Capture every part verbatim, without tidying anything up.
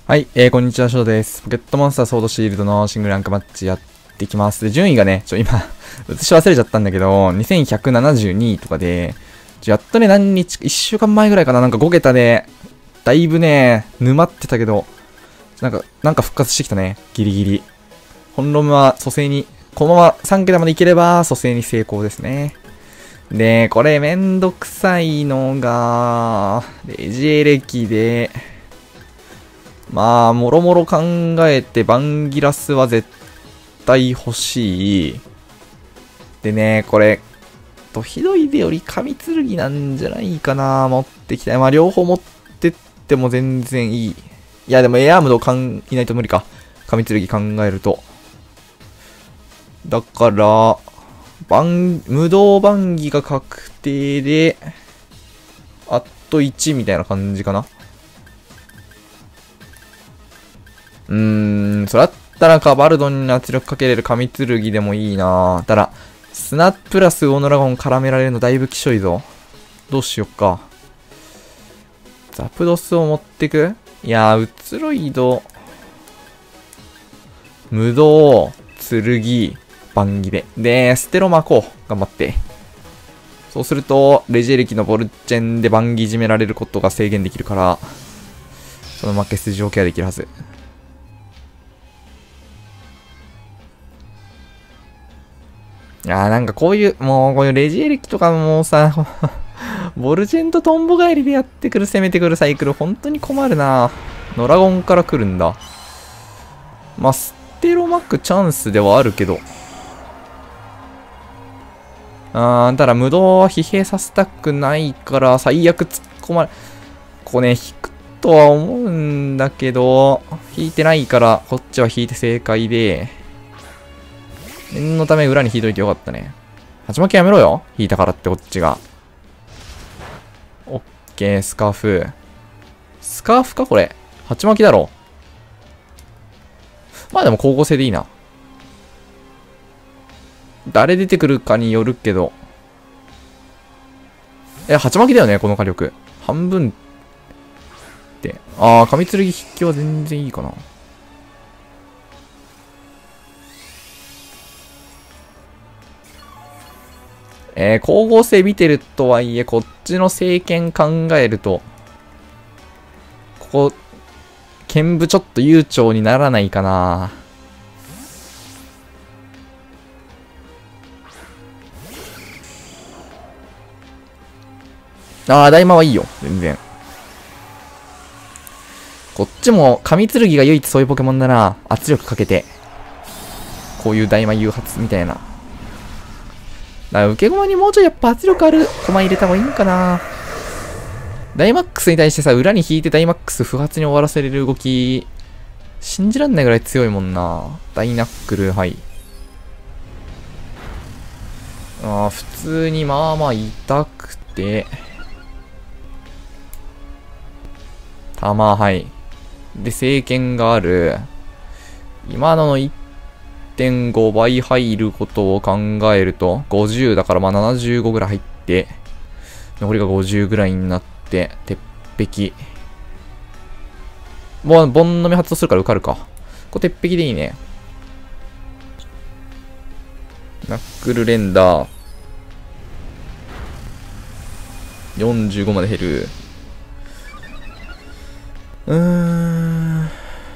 はい、えー、こんにちは、ショウです。ポケットモンスターソードシールドのシングルランクマッチやっていきます。で、順位がね、ちょ、今、映し忘れちゃったんだけど、にせんひゃくななじゅうにいとかで、ちょやっとね、何日、いっしゅうかんまえぐらいかな、なんかご桁で、だいぶね、沼ってたけど、なんか、なんか復活してきたね、ギリギリ。本論は蘇生に、このままさん桁までいければ、蘇生に成功ですね。で、これめんどくさいのが、レジエレキで、まあ、もろもろ考えて、バンギラスは絶対欲しい。でね、これ、とひどいでより神剣なんじゃないかな、持ってきたい。まあ、両方持ってっても全然いい。いや、でもエアームドかんいないと無理か。神剣考えると。だから、バン、無道バンギが確定で、あといちみたいな感じかな。うーん、それだったらカバルドンに圧力かけれる神剣でもいいな。ただ、スナップラスウオノラゴン絡められるのだいぶきしょいぞ。どうしよっか。ザプドスを持ってく？いやー、移ろいド、無道、剣、バンギで。で、ステロ巻こう。頑張って。そうすると、レジエレキのボルチェンでバンギ締められることが制限できるから、その負け筋をケアできるはず。いやーなんかこういう、もうこういうレジエレキとかもさ、ボルチェンとトンボ帰りでやってくる、攻めてくるサイクル、本当に困るな。ノラゴンから来るんだ。まあ、ステロマックチャンスではあるけど。あー、ただ無道は疲弊させたくないから、最悪突っ込まれ、ここね、引くとは思うんだけど、引いてないから、こっちは引いて正解で、念のため裏に引いといてよかったね。鉢巻きやめろよ。引いたからってこっちが。オッケー、スカーフ。スカーフかこれ。鉢巻きだろ。まあでも光合成でいいな。誰出てくるかによるけど。え、鉢巻きだよね、この火力。半分って。ああ、神剣筆記は全然いいかな。えー、光合成見てるとはいえ、こっちの聖剣考えると、ここ、剣舞ちょっと悠長にならないかな。ああ、大魔はいいよ、全然。こっちも、神剣が唯一そういうポケモンなら、圧力かけて、こういう大魔誘発みたいな。だから受け駒にもうちょいやっぱ圧力ある駒入れた方がいいんかな。ダイマックスに対してさ、裏に引いてダイマックス不発に終わらせれる動き、信じらんないぐらい強いもんな。ダイナックル、はい。ああ、普通にまあまあ痛くて。弾、はい。で、聖剣がある。今ののいってんごばい入ることを考えると、ごじゅうだからまあななじゅうごぐらい入って、残りがごじゅうぐらいになって、鉄壁。もう、ボンのみ発動するから受かるか。これ鉄壁でいいね。ナックルレンダー。よんじゅうごまで減る。うーん。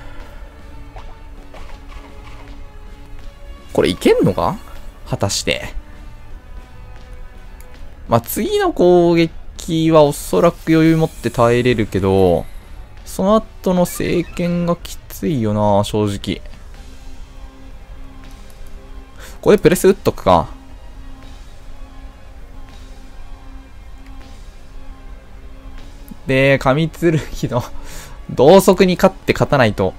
これいけんのか果たして。まあ、次の攻撃はおそらく余裕持って耐えれるけど、その後の聖剣がきついよな、正直。これプレス打っとくか。で、神剣の同速に勝って勝たないと。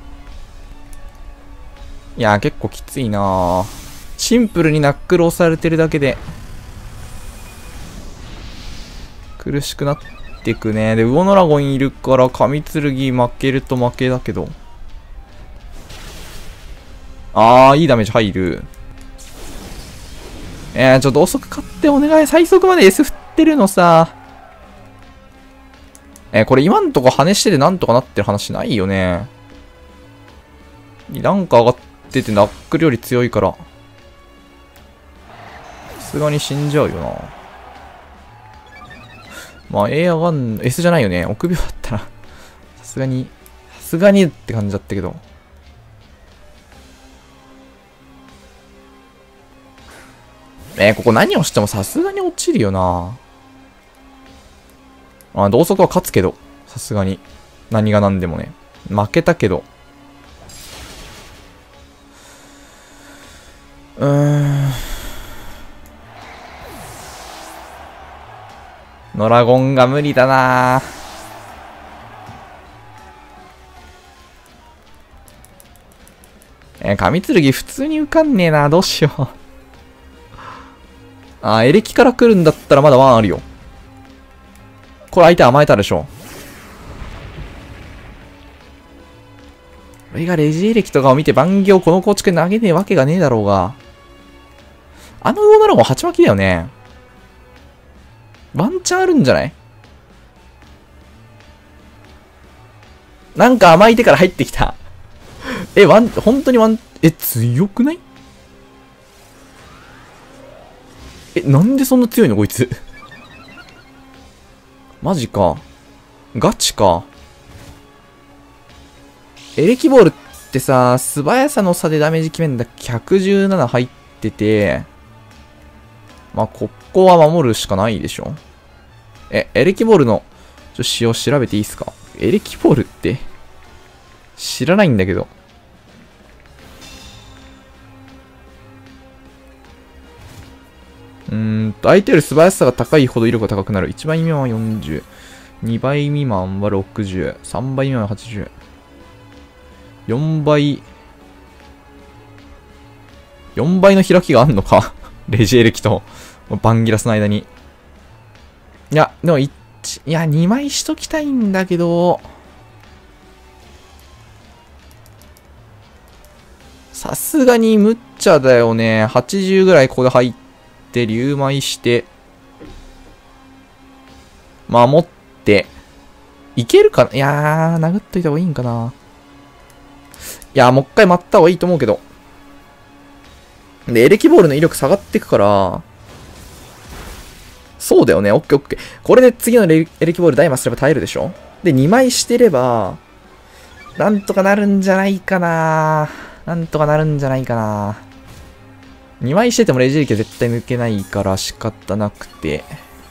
いやー結構きついなー。シンプルにナックル押されてるだけで苦しくなってくね。で、ウオノラゴンいるから神剣負けると負けだけど。あー、いいダメージ入る。えー、ちょっと遅く勝ってお願い。最速まで S 振ってるのさ。えー、これ今んとこ羽しててなんとかなってる話ないよね。 ランク上がっててナックルより強いから。さすがに死んじゃうよな。まあ A 上がん、S じゃないよね。臆病だったら。さすがに、さすがにって感じだったけど。えー、ここ何をしてもさすがに落ちるよな。あ、同速は勝つけど。さすがに。何が何でもね。負けたけど。うーん。ドラゴンが無理だな。えー、神剣普通に受かんねえな。どうしよう。あー、エレキから来るんだったらまだワンあるよ。これ相手甘えたでしょ。俺がレジエレキとかを見て万行この構築投げねえわけがねえだろうが。あの魚ドラゴン鉢巻きだよね。ワンチャンあるんじゃない？なんか甘い手から入ってきた。え、ワン、本当にワン、え、強くない？え、なんでそんな強いのこいつ。マジか。ガチか。エレキボールってさ、素早さの差でダメージ決めんだっけ？ ひゃくじゅうなな 入ってて、まあ、ここは守るしかないでしょ。え、エレキボールの、ちょ、使用調べていいっすか？エレキボールって、知らないんだけど。うーんと、相手より素早さが高いほど威力が高くなる。いちばい未満はよんじゅう。にばい未満はろくじゅう。さんばい未満ははちじゅう。よんばい。よんばいの開きがあんのかレジエレキとバンギラスの間に。いや、でもいち、いや、にまいしときたいんだけど。さすがにむっちゃだよね。はちじゅうぐらいここで入って、竜舞して。守って。いけるかな？いやー、殴っといた方がいいんかな。いやー、もう一回待った方がいいと思うけど。で、エレキボールの威力下がってくから、そうだよね。オッケーオッケー。これで次のエレキボールダイマすれば耐えるでしょ？で、にまいしてれば、なんとかなるんじゃないかな。なんとかなるんじゃないかな。にまいしててもレジエレキは絶対抜けないから仕方なくて。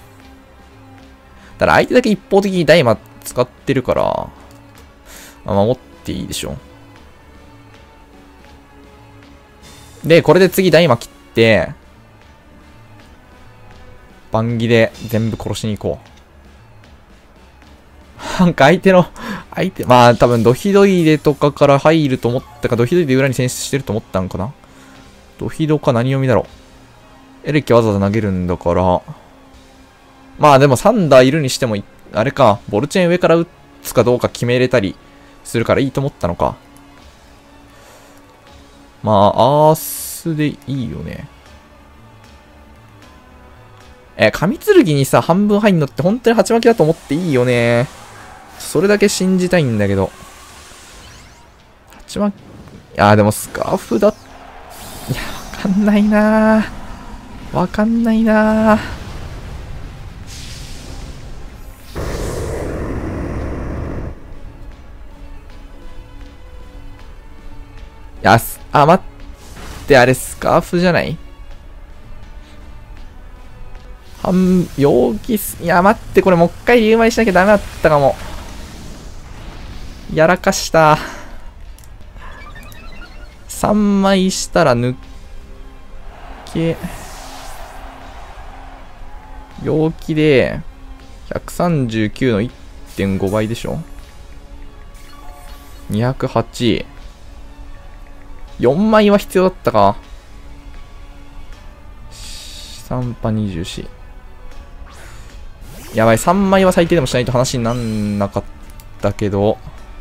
ただ相手だけ一方的にダイマ使ってるから、まあ、守っていいでしょ。で、これで次ダイマ切って、バンギで全部殺しに行こう。なんか相手の、相手、まあ多分ドヒドイレとかから入ると思ったか、ドヒドイレ裏に選出してると思ったんかな。ドヒドか何読みだろう。エレキわざわざ投げるんだから。まあでもサンダーいるにしても、あれか、ボルチェン上から打つかどうか決めれたりするからいいと思ったのか。まあ、アースでいいよね。え、神剣にさ、半分入んのって本当に鉢巻きだと思っていいよね。それだけ信じたいんだけど。鉢巻き、いやでもスカーフだ。いや、わかんないなぁ。わかんないなぁ。いや、あ、待って、あれスカーフじゃない？半、陽気す、いや、待って、これもう一回竜舞しなきゃダメだったかも。やらかした。さんまいしたら抜け。陽気で、ひゃくさんじゅうきゅうの いってんご 倍でしょ？ にひゃくはち。よんまいは必要だったか。さんパにじゅうよん。やばい、さんまいは最低でもしないと話になんなかったけど。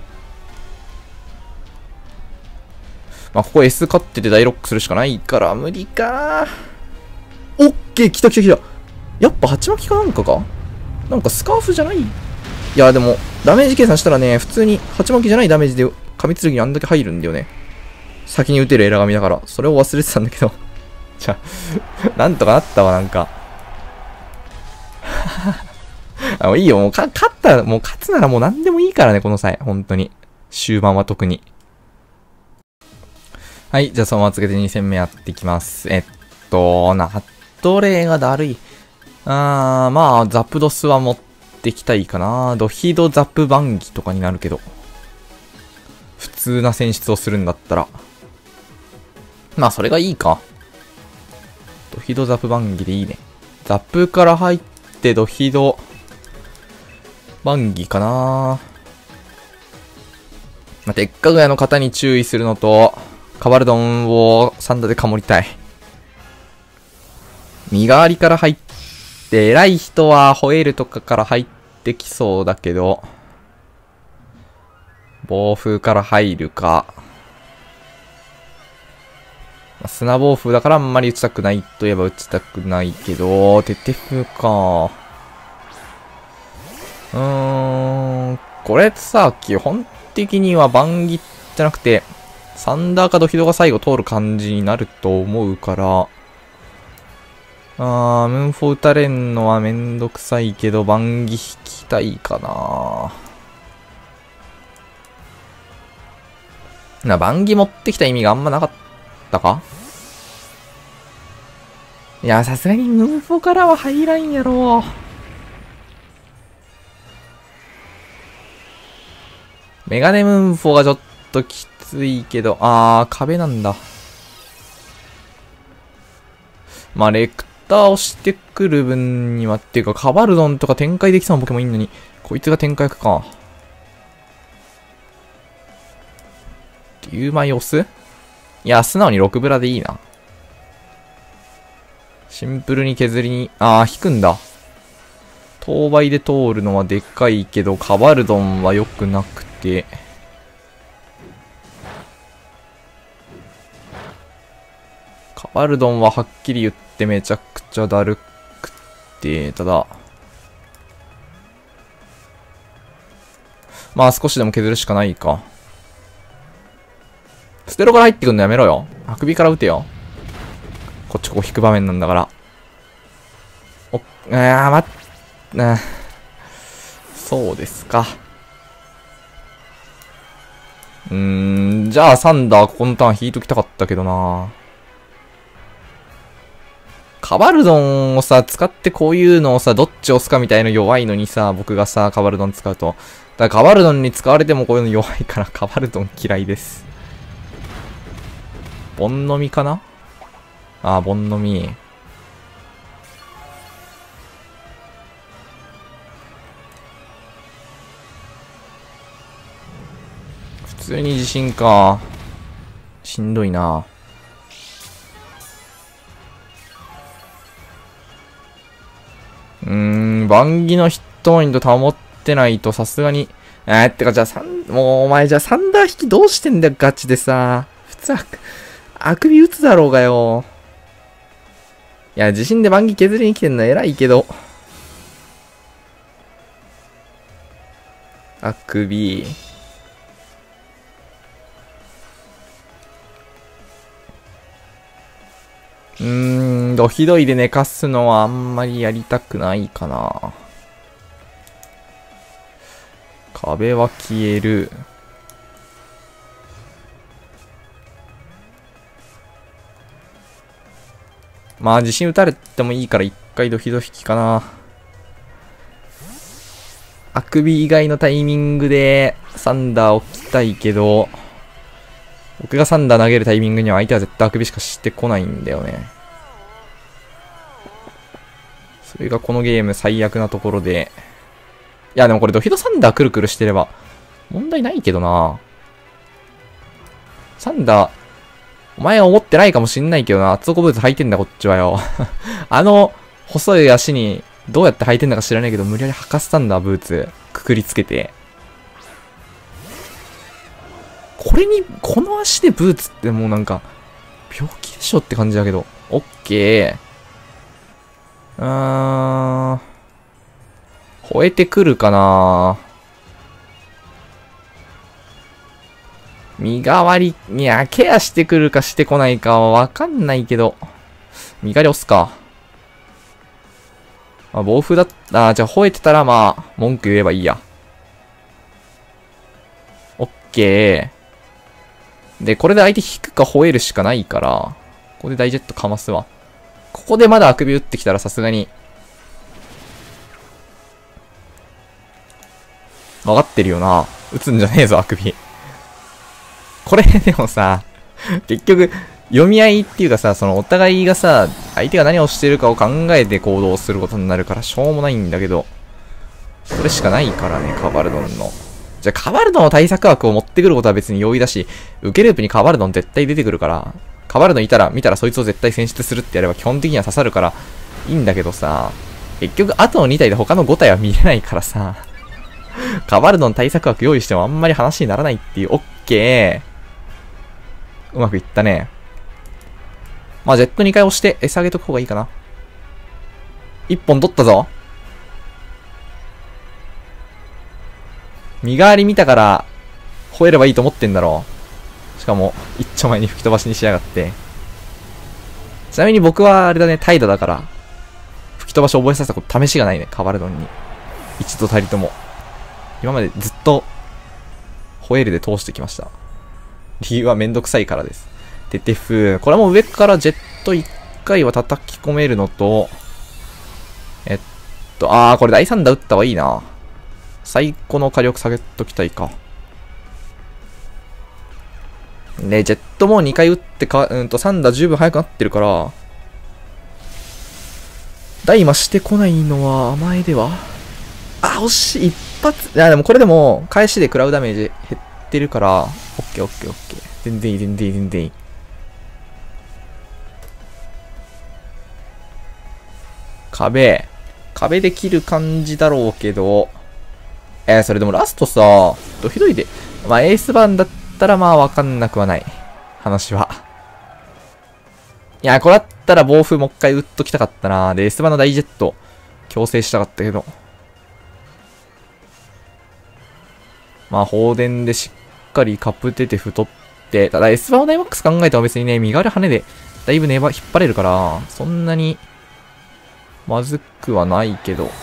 まあ、ここ S 勝ってて大ロックするしかないから無理か。オッケー、来た来た来た。やっぱ鉢巻きかなんかか？なんかスカーフじゃない？いや、でも、ダメージ計算したらね、普通に鉢巻きじゃないダメージで神剣にあんだけ入るんだよね。 先に打てるエラ神だから、それを忘れてたんだけど。じゃあ、なんとかなったわ、なんか。あ、もういいよ、もうか、勝ったら、もう勝つならもう何でもいいからね、この際。本当に。終盤は特に。はい、じゃあそのまま続けてに戦目やっていきます。えっと、ナットレイがだるい。あー、まあ、ザップドスは持ってきたいかな。ドヒドザップバンギとかになるけど。普通な選出をするんだったら。まあ、それがいいか。ドヒドザップバンギでいいね。ザップから入ってドヒドバンギかな。まあ、でっかぐらいの方に注意するのと、カバルドンをサンダでかもりたい。身代わりから入って、偉い人はホエールとかから入ってきそうだけど、暴風から入るか。砂暴風だからあんまり打ちたくないといえば打ちたくないけど、テテフか。うーん、これさ、基本的にはバンギじゃなくて、サンダーかドヒドが最後通る感じになると思うから、あー、ムーンフォー打たれんのはめんどくさいけど、バンギ引きたいかな。な、バンギ持ってきた意味があんまなかったか。いや、さすがにムーンフォーからは入らんやろ。メガネムーンフォーがちょっときついけど、あー、壁なんだ。まあ、レクターをしてくる分には、っていうか、カバルドンとか展開できそうなポケモンいいのに、こいつが展開役か。竜舞押す？いや、素直にろくブラでいいな。シンプルに削りに、あー、引くんだ。当倍で通るのはでかいけど、カバルドンは良くなくて。カバルドンははっきり言ってめちゃくちゃだるくて、ただ、まあ少しでも削るしかないか。ステロから入ってくんのやめろよ。あくびから撃てよ。こっちここ引く場面なんだから。お、あー、まっ、あー、そうですか。うーん、じゃあサンダーここのターン引いときたかったけどな。カバルドンをさ、使ってこういうのをさ、どっち押すかみたいの弱いのにさ、僕がさ、カバルドン使うと。だからカバルドンに使われてもこういうの弱いから、カバルドン嫌いです。ボンノミかな？ああ、ボンノミ。普通に地震か。しんどいな。うーん、バンギのヒットポイント保ってないとさすがに。えー、ってかじゃあサン、もうお前じゃあサンダー引きどうしてんだよ、ガチでさ。普通あ、あくび打つだろうがよ。いや、地震でバンギ削りに来てんの偉いけど。あくび。うーん、ドヒドイで寝かすのはあんまりやりたくないかな。壁は消える。まあ、地震打たれてもいいから一回ドヒド引きかな。あくび以外のタイミングでサンダー置きたいけど、僕がサンダー投げるタイミングには相手は絶対あくびしかしてこないんだよね。それがこのゲーム最悪なところで。いやでもこれドヒドサンダーくるくるしてれば問題ないけどな。サンダー、お前は思ってないかもしんないけどな。厚底ブーツ履いてんだこっちはよ。あの細い足にどうやって履いてんだか知らないけど無理やり履かせたんだブーツ。くくりつけて。これに、この足でブーツってもうなんか、病気でしょって感じだけど。オッケー。うーん。吠えてくるかな。 身代わり、いや、ケアしてくるかしてこないかはわかんないけど。身代わり押すか。まあ、暴風だった、あ、じゃあ吠えてたらまあ、文句言えばいいや。オッケー。で、これで相手引くか吠えるしかないから、ここで大ジェットかますわ。ここでまだあくび打ってきたらさすがに。わかってるよな。打つんじゃねえぞ、あくび。これでもさ、結局、読み合いっていうかさ、そのお互いがさ、相手が何をしてるかを考えて行動することになるからしょうもないんだけど、それしかないからね、カバルドンの。じゃあカバルドンの対策枠を持ってくることは別に容易だし、受けループにカバルドン絶対出てくるから、カバルドンいたら、見たらそいつを絶対選出するってやれば基本的には刺さるからいいんだけどさ、結局後のに体で他のご体は見れないからさ、カバルドン対策枠用意してもあんまり話にならないっていう、オッケー。うまくいったね。まあ、ジェットにかい押して餌あげとく方がいいかな。いっぽん取ったぞ。身代わり見たから、吠えればいいと思ってんだろう。しかも、一丁前に吹き飛ばしにしやがって。ちなみに僕はあれだね、怠惰だから、吹き飛ばし覚えさせたこと試しがないね、カバルドンに。一度たりとも。今までずっと、吠えるで通してきました。理由はめんどくさいからです。テテフ。これも上からジェットいっかいは叩き込めるのと、えっと、あー、これだいさん打打った方がいいな。最高の火力下げときたいか。で、ジェットもにかい打ってか、うんとさん打十分速くなってるから、大魔してこないのは甘えでは。あ、惜しい。一発。いや、でもこれでも、返しで食らうダメージ減ってるから、オッケーオッケーオッケー。全然いい、全然いい、全然いい。壁。壁で切る感じだろうけど、えー、それでもラストさ、ドひどいで。まあ、エース版だったらまあわかんなくはない。話は。いや、これだったら暴風もう一回打っときたかったな。で、エース版の大ジェット、強制したかったけど。まあ、放電でしっかりカプテて太って、ただ エス 版のダイマックス考えても別にね、身軽羽でだいぶねば引っ張れるから、そんなに、まずくはないけど。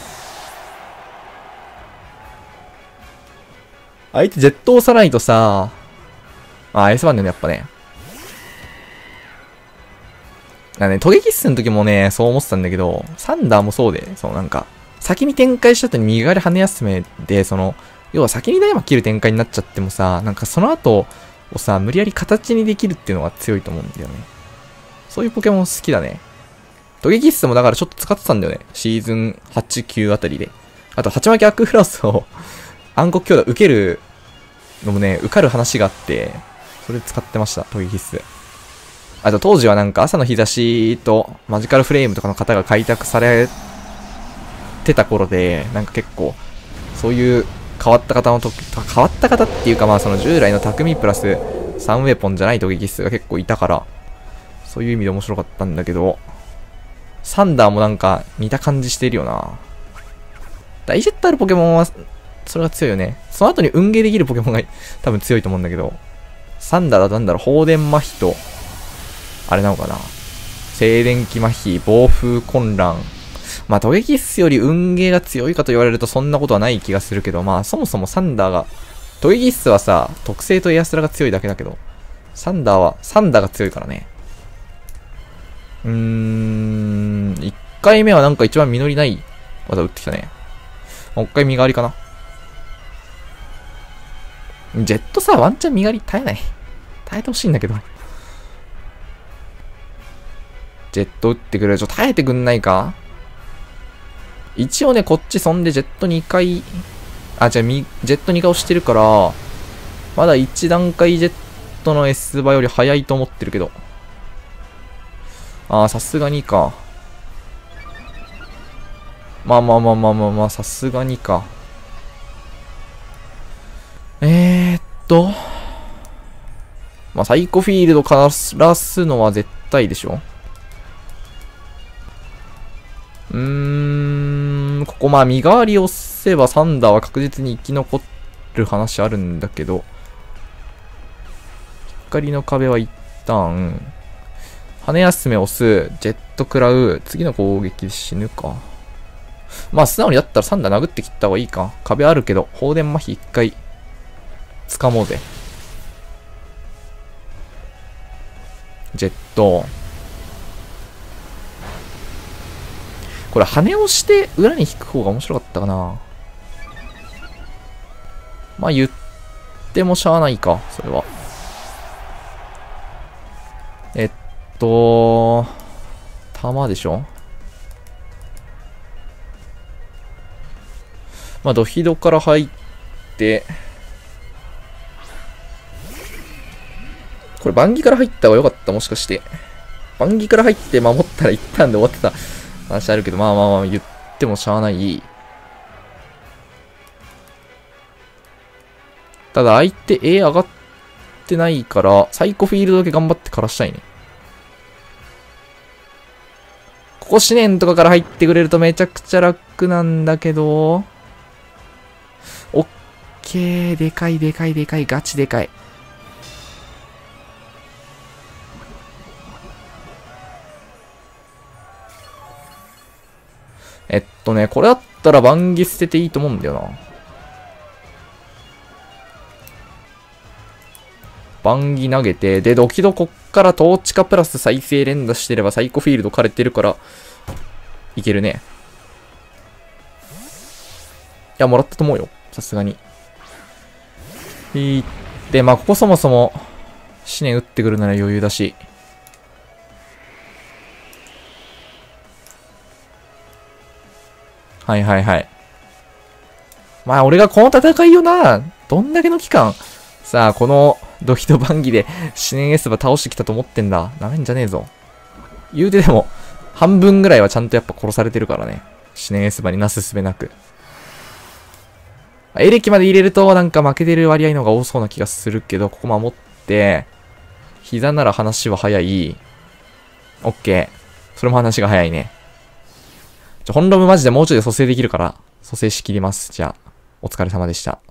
相手ジェット押さないとさ、あ、エス 版だよね、やっぱね。だね、トゲキッスの時もね、そう思ってたんだけど、サンダーもそうで、そうなんか、先に展開した後に右側で跳ね休めで、その、要は先にダイマ切る展開になっちゃってもさ、なんかその後をさ、無理やり形にできるっていうのが強いと思うんだよね。そういうポケモン好きだね。トゲキッスもだからちょっと使ってたんだよね。シーズンはち、きゅうあたりで。あと、ハチマキアックフラウスを暗黒兄弟受けるのもね、受かる話があって、それ使ってました、トゲキッス。あと当時はなんか朝の日差しとマジカルフレームとかの型が開拓されてた頃で、なんか結構、そういう変わった方のと変わった方っていうかまあその従来の匠プラスさんウェポンじゃないトゲキッスが結構いたから、そういう意味で面白かったんだけど、サンダーもなんか似た感じしてるよな。大ジェットあるポケモンは、それが強いよね。その後に運ゲーできるポケモンが多分強いと思うんだけど、サンダーだとなんだろう、放電麻痺と、あれなのかな。静電気麻痺、暴風混乱。まあトゲキッスより運ゲーが強いかと言われるとそんなことはない気がするけど、まあそもそもサンダーが、トゲキッスはさ、特性とエアスラが強いだけだけど、サンダーは、サンダーが強いからね。うーん、いっかいめはなんか一番実りない技打ってきたね。もう一回身代わりかな。ジェットさ、ワンチャン身代わり耐えない。耐えてほしいんだけど。ジェット打ってくれる。ちょ、耐えてくんないか？一応ね、こっちそんでジェットにかい、あ、じゃあジェットにかい押してるから、まだいち段階ジェットの S 場より早いと思ってるけど。ああ、さすがにか。まあまあまあまあまあまあ、さすがにか。えーっと。まあ、サイコフィールドからすのは絶対でしょ。うーん、ここまあ身代わりを押せばサンダーは確実に生き残る話あるんだけど、 光の壁は一旦、羽休め押す、ジェット食らう、次の攻撃で死ぬか。まあ素直にだったらサンダー殴って切った方がいいか。壁あるけど、放電麻痺一回、掴もうぜ。ジェット。これ羽をして裏に引く方が面白かったかな。まあ言ってもしゃあないか、それは。えっと、弾でしょ。まあドヒドから入って、これバンギから入った方が良かった、もしかして。バンギから入って守ったら一旦で終わってた話あるけど、まあまあまあ言ってもしゃあない。ただ相手 A 上がってないから、サイコフィールドだけ頑張って枯らしたいね。ここ思念とかから入ってくれるとめちゃくちゃ楽なんだけど、オッケー、でかいでかいでかい、ガチでかい。えっとね、これだったらバンギ捨てていいと思うんだよな。バンギ投げて、で、ドキドこっからトーチカプラス再生連打してればサイコフィールド枯れてるから、いけるね。いや、もらったと思うよ。さすがに。で、まあ、ここそもそも、思念打ってくるなら余裕だし。はいはいはい。まあ、俺がこの戦いよな。どんだけの期間、さあ、このドヒドバンギで思念エスバ倒してきたと思ってんだ。なめんじゃねえぞ。言うてでも、半分ぐらいはちゃんとやっぱ殺されてるからね。思念エスバになすすべなく。エレキまで入れるとなんか負けてる割合の方が多そうな気がするけど、ここ守って、膝なら話は早い。オッケー。それも話が早いね。ちょ、本ロムマジでもうちょいで蘇生できるから、蘇生しきります。じゃあ、お疲れ様でした。